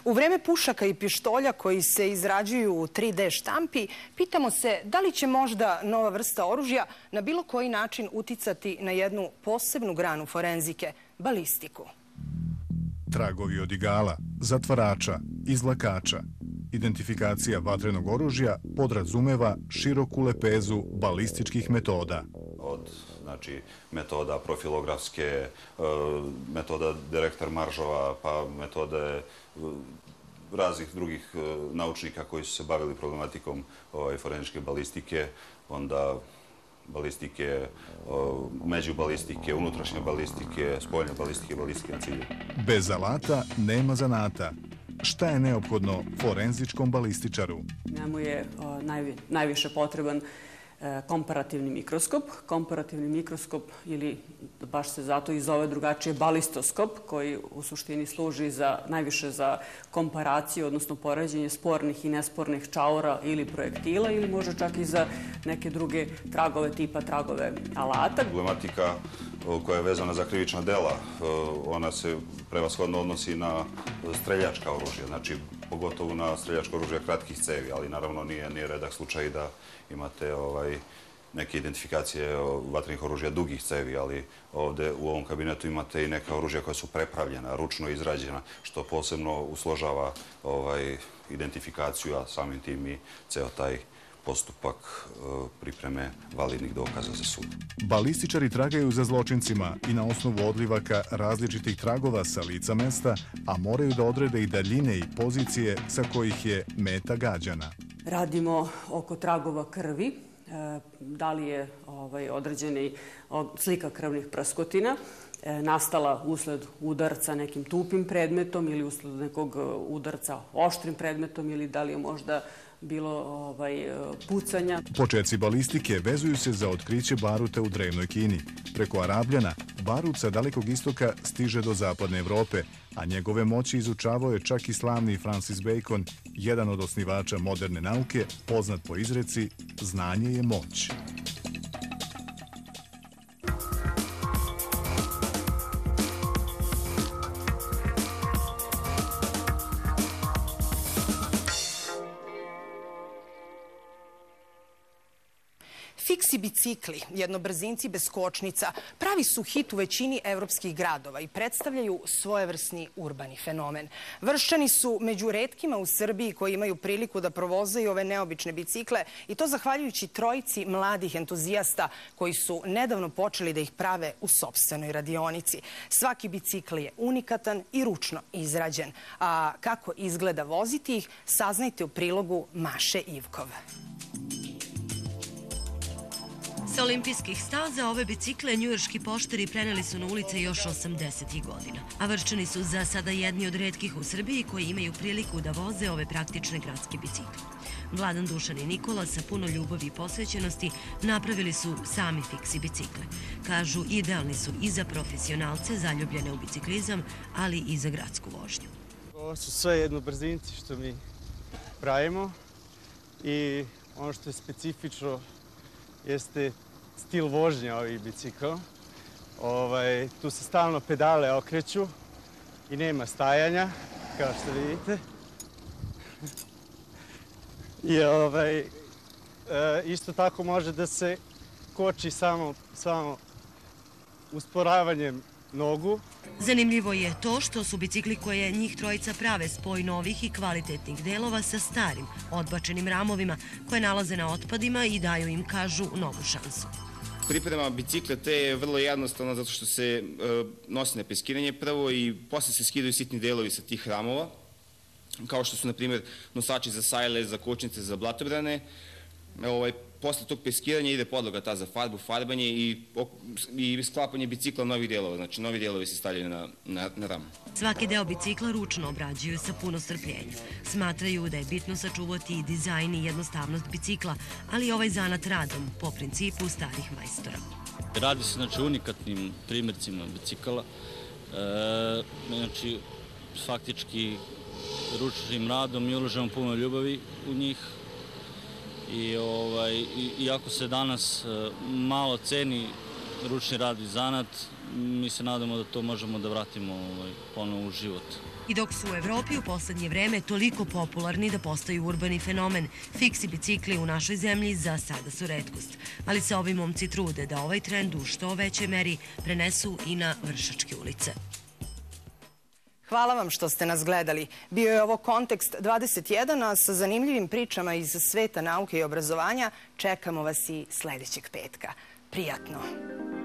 U vreme pušaka i pištolja koji se izrađuju u 3D štampi, pitamo se da li će možda nova vrsta oružja na bilo koji način uticati na jednu posebnu granu forenzike, balistiku. Tragovi od igala, zatvarača, izlakača. Identifikacija vatrenog oružja podrazumeva široku lepezu balističkih metoda. Od metoda profilografske, metoda direktor maržova, pa metode raznih drugih naučnika koji su se bavili problematikom forenzičke balistike, onda balistike, međubalistike, unutrašnje balistike, spoljne balistike, balistike na cilju. Bez alata nema zanata. Šta je neophodno forenzičkom balističaru? Njemu je najviše potreban komparativni mikroskop. Komparativni mikroskop, ili baš se zato i zove drugačije, balistoskop, koji u suštini služi najviše za komparaciju, odnosno poređenje spornih i nespornih čaura ili projektila, ili može čak i za neke druge tragove, tipa tragove alata. Problematika koja je vezana za krivična dela, ona se prevashodno odnosi na streljačka oružja, znači pogotovo na streljačko oružje kratkih cevi, ali naravno nije redak slučaj da imate neke identifikacije vatrenih oružja dugih cevi, ali ovde u ovom kabinetu imate i neka oružja koja su prepravljena, ručno izrađena, što posebno usložava identifikaciju, a samim tim i ceo taj postupak pripreme validnih dokaza za sud. Balističari tragaju za zločincima i na osnovu odlivaka različitih tragova sa lica mesta, a moraju da odrede i daljine i pozicije sa kojih je meta gađana. Radimo oko tragova krvi, da li je određena slika krvnih prskotina nastala usled udarca nekim tupim predmetom ili usled nekog udarca oštrim predmetom ili da li je možda bilo pucanja. Početci balistike vezuju se za otkriće baruta u drevnoj Kini. Preko Arabljana barut sa Dalekog istoka stiže do zapadne Evrope, a njegove moći izučavao je čak i slavni Francis Bacon, jedan od osnivača moderne nauke, poznat po izreci "Znanje je moć". Fiksi bicikli, jednobrzinci bez kočnica, pravi su hit u većini evropskih gradova i predstavljaju svojevrsni urbani fenomen. Vrščani su među retkima u Srbiji koji imaju priliku da provozaju ove neobične bicikle i to zahvaljujući trojici mladih entuzijasta koji su nedavno počeli da ih prave u sopstvenoj radionici. Svaki bicikl je unikatan i ručno izrađen. A kako izgleda voziti ih, saznajte u prilogu Maše Ivkov. Sa olimpijskih staza ove bicikle njujorški poštari preneli su na ulice još 80. godina. A Vrščani su za sada jedni od retkih u Srbiji koji imaju priliku da voze ove praktične gradske bicikle. Vladan, Dušan i Nikola sa puno ljubavi i posvećenosti napravili su sami fiksi bicikle. Kažu, idealni su i za profesionalce zaljubljene u biciklizam, ali i za gradsku vožnju. Ovo su sve jednobrzinci što mi pravimo i ono što je specifično jeste stil vožnja ovih bicikla. Tu se stalno pedale okreću i nema stajanja, kao što vidite. I isto tako može da se koči samo usporavanjem nogu. Zanimljivo je to što su bicikli koje njih trojica prave spoj novih i kvalitetnih delova sa starim, odbačenim ramovima koje nalaze na otpadima i daju im, kažu, novu šansu. Priprema bicikla te je vrlo jednostavna zato što se nosi na peskiranje prvo i posle se skidaju sitni delovi sa tih ramova, kao što su, na primjer, nosači za sajle, za kočnice, za blatobrane. Posle tog peskiranja ide podloga ta za farbu, farbanje i sklapanje bicikla novih delova. Znači, novi delovi se stavljaju na ramu. Svaki deo bicikla ručno obrađuju sa puno strpljenja. Smatraju da je bitno sačuvati i dizajn i jednostavnost bicikla, ali ovaj zanat radom po principu starih majstora. Radi se unikatnim primjercima bicikala. Znači, faktički ručnim radom i ulažemo puno ljubavi u njih. I iako se danas malo ceni ručni rad i zanat. Mi se nadamo da to možemo da vratimo ponovo u život. I dok su u Evropi u poslednje vreme toliko popularni da postaju urbani fenomen, fiksi bicikli u našoj zemlji za sada su retkost. Ali se ovi momci trude da ovaj trend u što većoj meri prenesu i na Vršačke ulice. Hvala vam što ste nas gledali. Bio je ovo Kontekst 21, a sa zanimljivim pričama iz sveta nauke i obrazovanja čekamo vas i sledećeg petka. Prijatno!